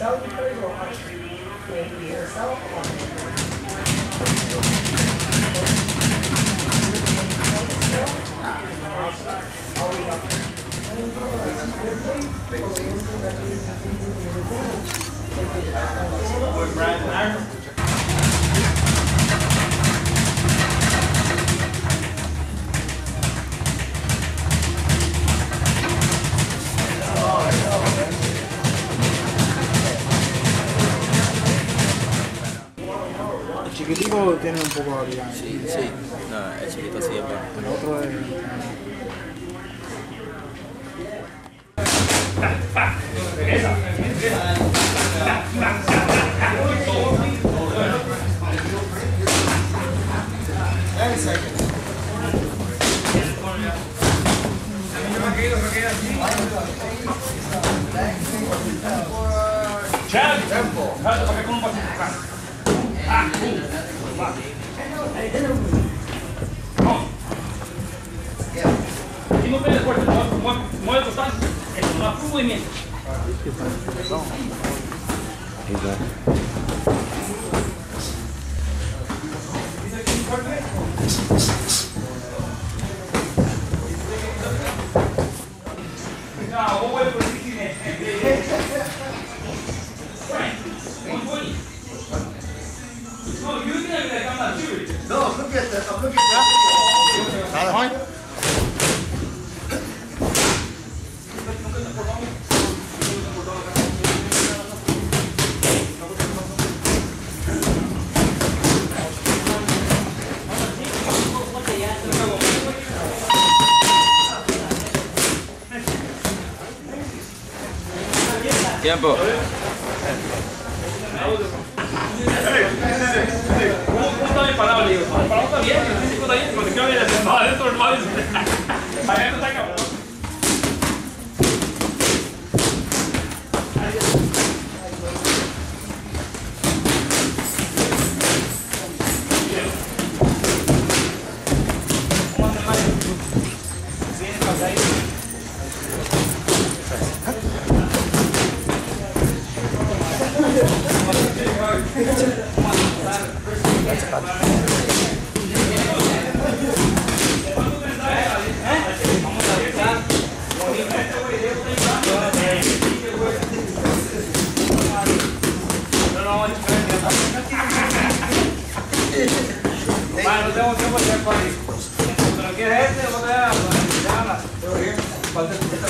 celebratory or maybe yourself El chiquitico tiene un poco de habilidad. Sí, sí. No, el chiquito sí es bueno. El otro es... Si no pegas fuerte, mueve el costal, eso no hace un movimiento. No, look at that. Look at that. Tiempo. ¿Cómo está bien parado? Le digo, parado está bien, el físico está bien, cuando quiero ver no, adentro no es. Adentro está cabrón. No tengo tiempo de hacer party. ¿Pero quieres este o te da?